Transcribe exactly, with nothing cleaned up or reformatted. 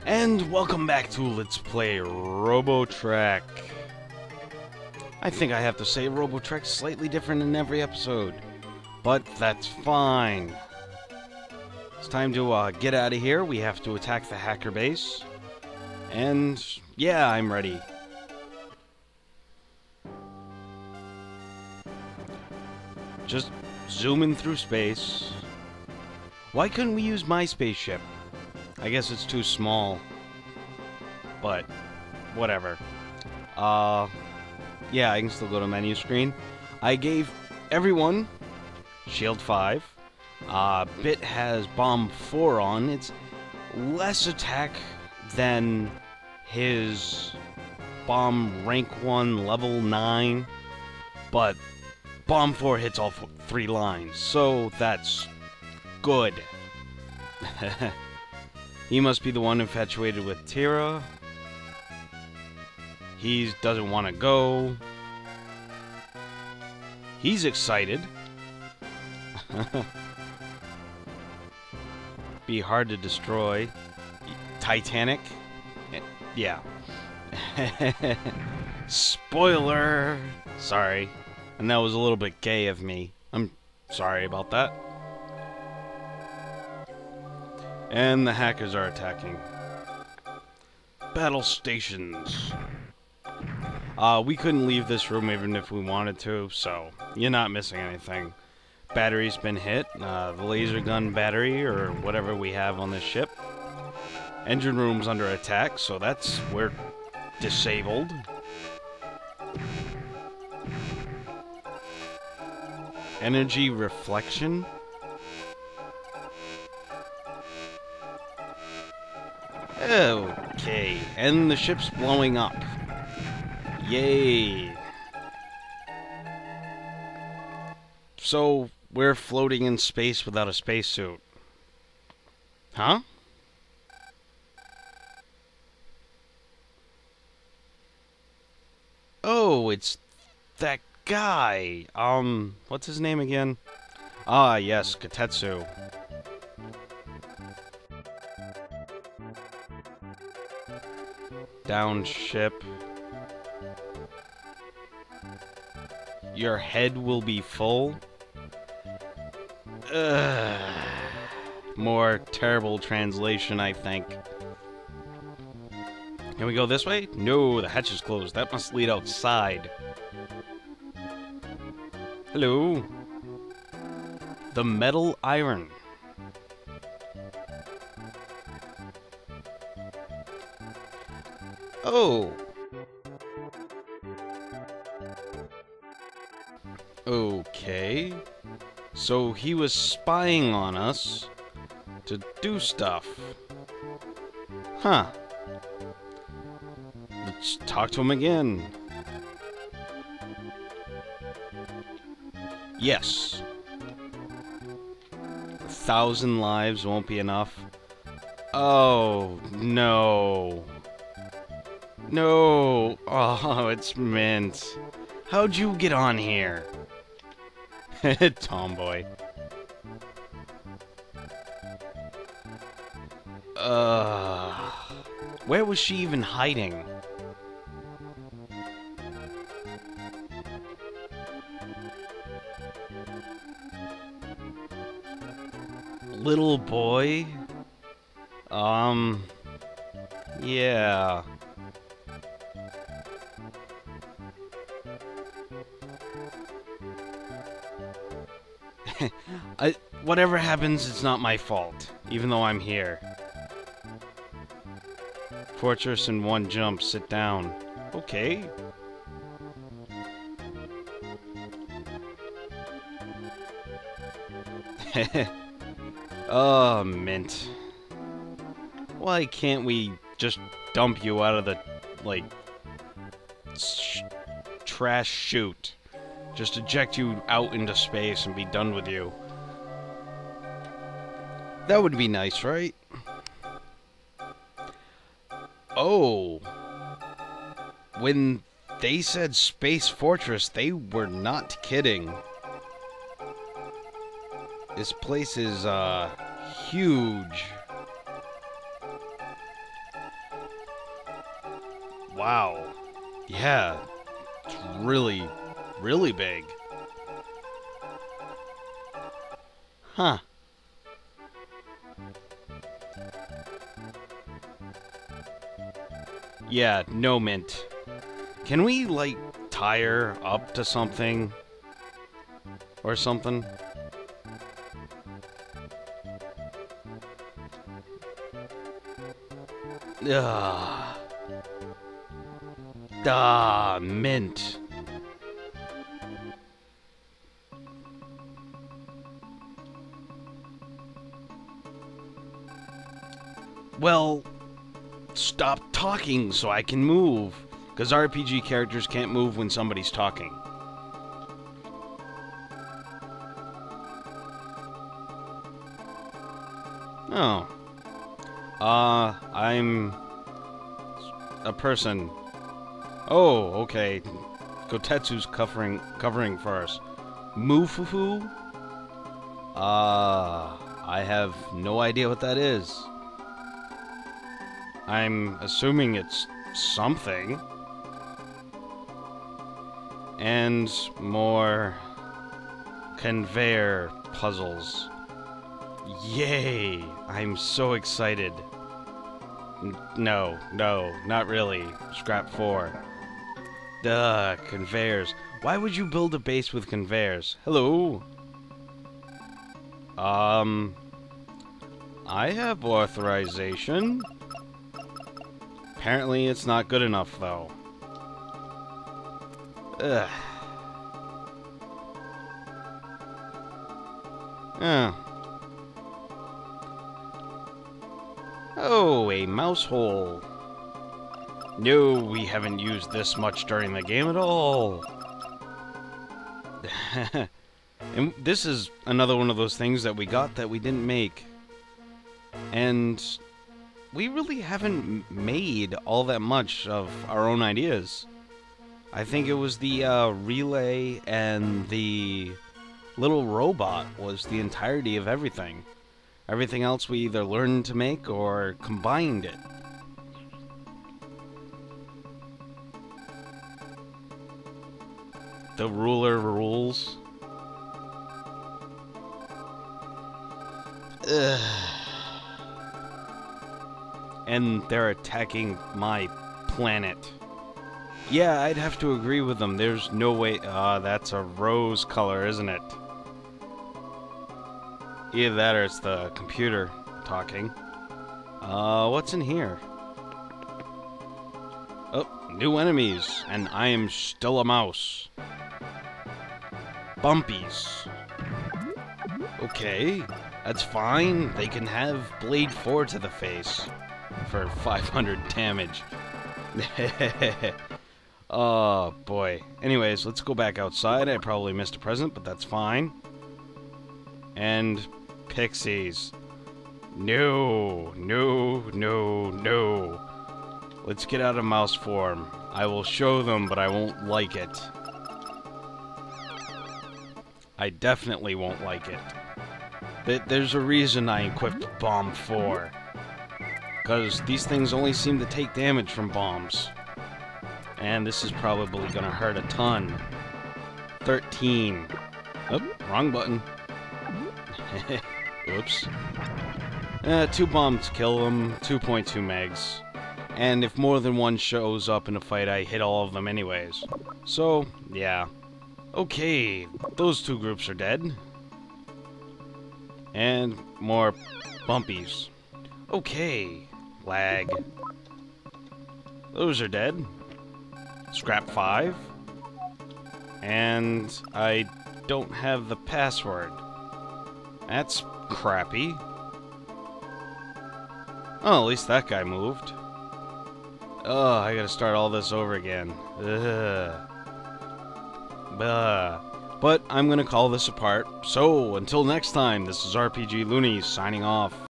And welcome back to Let's Play RoboTrek. I think I have to say RoboTrek slightly different in every episode, but that's fine. It's time to uh, get out of here. We have to attack the hacker base. And yeah, I'm ready. Just zooming through space. Why couldn't we use my spaceship? I guess it's too small. But, whatever. Uh, yeah, I can still go to menu screen. I gave everyone Shield five. Uh, Bit has Bomb four on. It's less attack than his Bomb rank one, level nine. But Bomb four hits all three lines, so that's good. He must be the one infatuated with Tira. He doesn't want to go. He's excited. Be hard to destroy. Titanic? Yeah. Spoiler! Sorry. And that was a little bit gay of me. I'm sorry about that. And the hackers are attacking. Battle stations. Uh, we couldn't leave this room even if we wanted to, so you're not missing anything. Battery's been hit. Uh, the laser gun battery, or whatever we have on this ship. Engine room's under attack, so that's... we're disabled. Energy reflection. Okay, and the ship's blowing up. Yay. So, we're floating in space without a spacesuit. Huh? Oh, it's that guy. Um, what's his name again? Ah, yes, Katetsu. Down ship. Your head will be full. Ugh. More terrible translation, I think. Can we go this way? No, the hatch is closed. That must lead outside. Hello. The metal iron. Oh. Okay. So he was spying on us to do stuff. Huh. Let's talk to him again. Yes. A thousand lives won't be enough. Oh, no. No. Oh, it's Mint. How'd you get on here? Tomboy. Uh, where was she even hiding? Little boy? Um, yeah. I, whatever happens, it's not my fault, even though I'm here. Fortress in one jump, sit down. Okay. Oh, Mint. Why can't we just dump you out of the, like, sh trash chute? Just eject you out into space and be done with you. That would be nice, right? Oh. When they said Space Fortress, they were not kidding. This place is, uh, huge. Wow. Yeah. It's really, really big. Huh. Yeah, no mint. Can we, like, tie her up to something? Or something? Ugh. Ah, mint. Well, stop talking so I can move. Because R P G characters can't move when somebody's talking. Oh. Uh, I'm a person. Oh, okay. Gotetsu's covering covering first. Mufufu? Uh, I have no idea what that is. I'm assuming it's something. And more conveyor puzzles. Yay! I'm so excited. N no, no, not really. Scrap four. Duh, conveyors. Why would you build a base with conveyors? Hello? Um... I have authorization. Apparently it's not good enough, though. Ugh. Yeah. Oh, a mouse hole. No, we haven't used this much during the game at all. And this is another one of those things that we got that we didn't make. And we really haven't made all that much of our own ideas. I think it was the uh, relay and the little robot was the entirety of everything. Everything else we either learned to make or combined it. The ruler rules. Ugh. And they're attacking my planet. Yeah, I'd have to agree with them. There's no way... Ah, uh, that's a rose color, isn't it? Either that or it's the computer talking. Uh, what's in here? Oh, new enemies. And I am still a mouse. Bumpies. Okay, that's fine. They can have Blade four to the face for five hundred damage. Oh, boy. Anyways, let's go back outside. I probably missed a present, but that's fine. And pixies. No, no, no, no. Let's get out of mouse form. I will show them, but I won't like it. I definitely won't like it. There's a reason I equipped Bomb four. Because these things only seem to take damage from bombs. And this is probably gonna hurt a ton. thirteen. Oh, wrong button. Oops. Uh, two bombs kill them, two point two megs. And if more than one shows up in a fight, I hit all of them anyways. So, yeah. Okay, those two groups are dead. And more bumpies. Okay, lag. Those are dead. Scrap five. And I don't have the password. That's crappy. Oh, at least that guy moved. Oh, I gotta start all this over again. Ugh. Ugh. But I'm gonna call this a part. So, until next time, this is R P G Looney signing off.